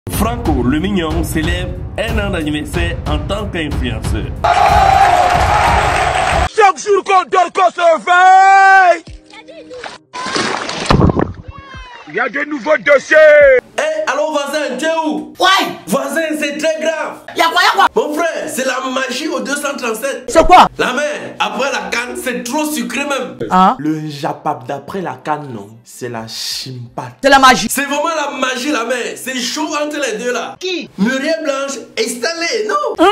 Franco, le mignon, célèbre un an d'anniversaire en tant qu'influenceur. Chaque jour qu'on dort, qu'on se réveille, il y a de nouveaux dossiers. Allô voisin, tu es où? Ouais. Voisin, c'est très grave. Y'a quoi? Mon frère, c'est la magie au 237. C'est quoi? La main, après la canne, c'est trop sucré même. Hein? Le japap d'après la canne, non, c'est la chimpat. C'est la magie. C'est vraiment la magie, la main. C'est chaud entre les deux là. Qui? Muriel Blanche et Stanley, non?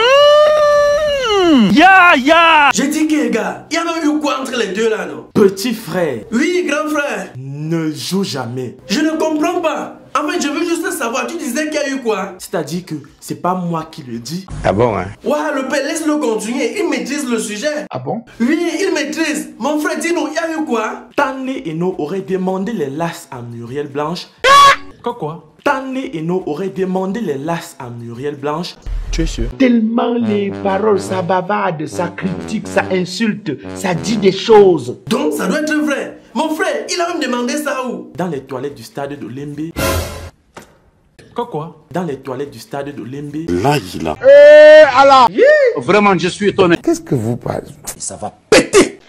Ya. J'ai dit que gars, il y a même eu quoi entre les deux là, non? Petit frère, Oui, grand frère. ne joue jamais. Je ne comprends pas. En fait, je veux juste savoir, tu disais qu'il y a eu quoi? C'est-à-dire que c'est pas moi qui le dis. Ah bon, hein? Ouais, le père, laisse-le continuer. Il maîtrise le sujet. Ah bon? Oui, il maîtrise. Mon frère, dis-nous, il y a eu quoi? Stanley Eno aurait demandé les lasses à Muriel Blanche. Quoi? Stanley Eno aurait demandé les lasses à Muriel Blanche. Tu es sûr? Tellement les paroles, ça bavarde, ça critique, ça insulte, ça dit des choses. Donc, ça doit être vrai. Mon frère, il a même demandé ça où? Dans les toilettes du stade de Lembe. Quoi? Dans les toilettes du stade de Lembe. Là, il a. Allah. Vraiment, je suis étonné. Qu'est-ce que vous parlez? Ça va péter!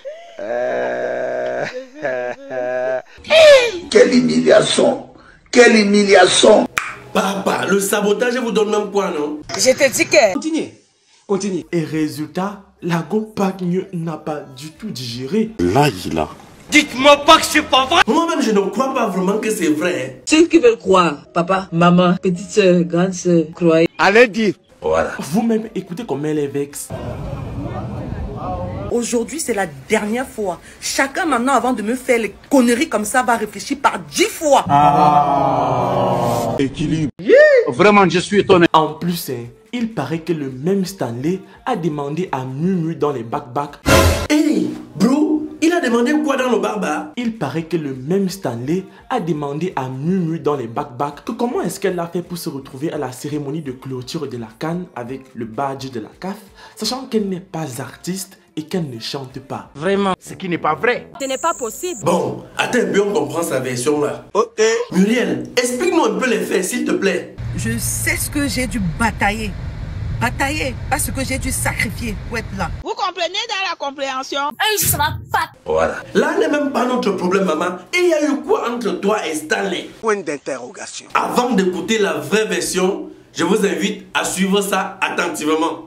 Quelle humiliation! Quelle humiliation! Papa, le sabotage vous donne même quoi, non? Je te dis que... Continue. Et résultat, la Gopagne n'a pas du tout digéré. Là, il a. Dites-moi pas que c'est pas vrai. Moi-même, je ne crois pas vraiment que c'est vrai. Ceux qui veulent croire, papa, maman, petite soeur, grande soeur, croyez. Allez dire. Voilà. Vous-même, écoutez comme elle est vexe. Aujourd'hui, c'est la dernière fois. Chacun maintenant, avant de me faire les conneries comme ça, va réfléchir par 10 fois. Équilibre. Vraiment, je suis étonné. En plus, hein, il paraît que le même Stanley a demandé à Mumu dans les back-back. Hey, bro, il a demandé quoi dans le barbare? Il paraît que le même Stanley a demandé à Mumu dans les back-back que comment est-ce qu'elle a fait pour se retrouver à la cérémonie de clôture de la CAN avec le badge de la CAF, sachant qu'elle n'est pas artiste et qu'elle ne chante pas. Vraiment. Ce qui n'est pas vrai. Ce n'est pas possible. Bon, attends un peu, on comprend sa version là. Ok. Muriel, explique-nous un peu les faits, s'il te plaît. Je sais ce que j'ai dû batailler. Batailler, parce que j'ai dû sacrifier pour être là. Vous comprenez dans la compréhension? Voilà. Là n'est même pas notre problème, maman. Et il y a eu quoi entre toi et Stanley? Point d'interrogation. Avant d'écouter la vraie version, je vous invite à suivre ça attentivement.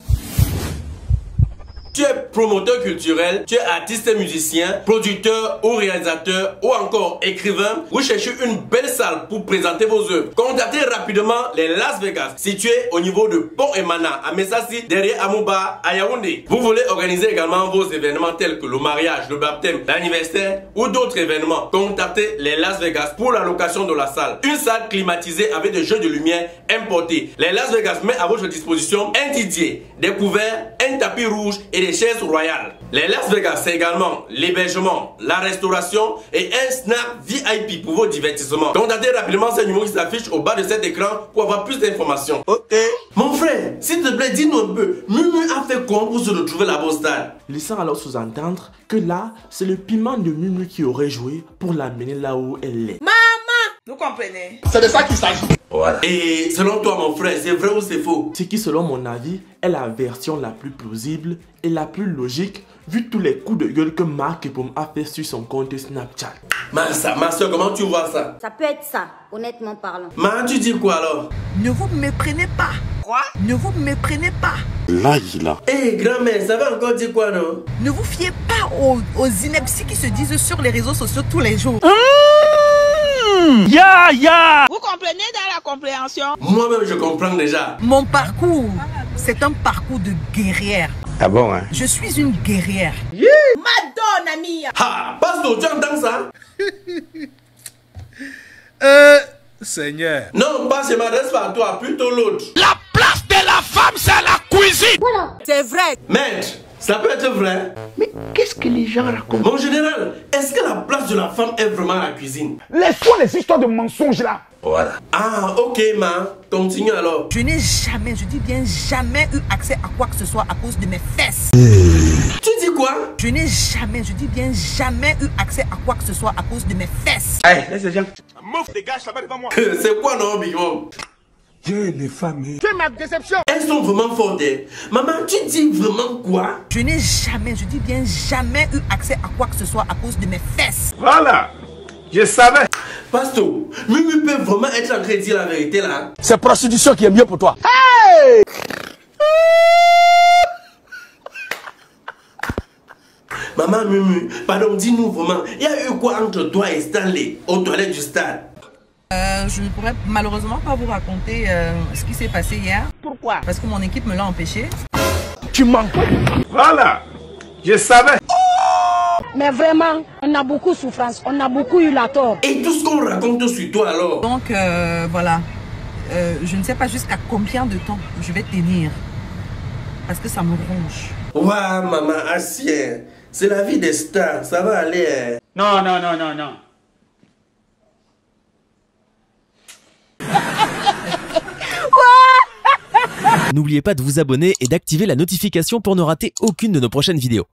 Tu es promoteur culturel, tu es artiste et musicien, producteur ou réalisateur ou encore écrivain. Vous cherchez une belle salle pour présenter vos œuvres. Contactez rapidement les Las Vegas, situés au niveau de Pont Emana, à Messassi, derrière Amouba, à Yaoundé. Vous voulez organiser également vos événements tels que le mariage, le baptême, l'anniversaire ou d'autres événements. Contactez les Las Vegas pour la location de la salle. Une salle climatisée avec des jeux de lumière importés. Les Las Vegas met à votre disposition un DJ, des couverts, un tapis rouge et des chaises royales. Les Las Vegas, c'est également l'hébergement, la restauration et un snap VIP pour vos divertissements. Contactez rapidement ce numéro qui s'affiche au bas de cet écran pour avoir plus d'informations. Ok. Mon frère, s'il te plaît, dis-nous un peu, Mumu a fait quoi pour se retrouver là-bas au stade? Laissant alors sous-entendre que là, c'est le piment de Mumu qui aurait joué pour l'amener là où elle est. Vous comprenez? C'est de ça qu'il s'agit. Voilà. Et selon toi, mon frère, c'est vrai ou c'est faux? Ce qui, selon mon avis, est la version la plus plausible et la plus logique vu tous les coups de gueule que Marc Epom a fait sur son compte Snapchat. Ma soeur, comment tu vois ça? Ça peut être ça, honnêtement parlant. Ma, tu dis quoi alors? Ne vous méprenez pas. Quoi? Ne vous méprenez pas. Là, il a. Hé, grand-mère, ça va encore dire quoi, non? Ne vous fiez pas aux inepties qui se disent sur les réseaux sociaux tous les jours. Vous comprenez dans la compréhension? Moi-même, je comprends déjà. Mon parcours, c'est un parcours de guerrière. Ah bon, hein? Je suis une guerrière. Madonna mia! Ha! Pastor, tu entends ça? Seigneur. Non, pas je m'adresse pas à toi, plutôt l'autre. La place de la femme, c'est la cuisine. C'est vrai. Maître, ça peut être vrai. Mais qu'est-ce que les gens racontent? Mon général, est-ce que la place de la femme est vraiment la cuisine? Laisse-toi les histoires de mensonges là. Voilà. Ah, ok, ma. Continue alors. Je n'ai jamais, je dis bien jamais eu accès à quoi que ce soit à cause de mes fesses. Tu dis quoi? Je n'ai jamais, je dis bien jamais eu accès à quoi que ce soit à cause de mes fesses. Allez, laisse les gens. Meuf, dégage là-bas devant moi. C'est quoi, non, Big Mom? les femmes. Tu es ma déception. Elles sont vraiment fortes. Maman, tu dis vraiment quoi? Je n'ai jamais, je dis bien jamais eu accès à quoi que ce soit à cause de mes fesses. Voilà. Je savais. Pasto, Mumu peut vraiment être en train de dire la vérité là. C'est prostitution qui est mieux pour toi. Hey! Maman Mumu, pardon, dis-nous vraiment, il y a eu quoi entre toi et Stanley aux toilettes du stade? Je ne pourrais malheureusement pas vous raconter ce qui s'est passé hier. Pourquoi? Parce que mon équipe me l'a empêché. Tu mens. Voilà. Je savais. Mais vraiment, on a beaucoup de souffrance, on a beaucoup eu la tort. Et tout ce qu'on raconte sur toi alors? Donc voilà, je ne sais pas jusqu'à combien de temps je vais tenir. Parce que ça me ronge. Ouah, maman, assieds. C'est la vie des stars, ça va aller. Non. N'oubliez pas de vous abonner et d'activer la notification pour ne rater aucune de nos prochaines vidéos.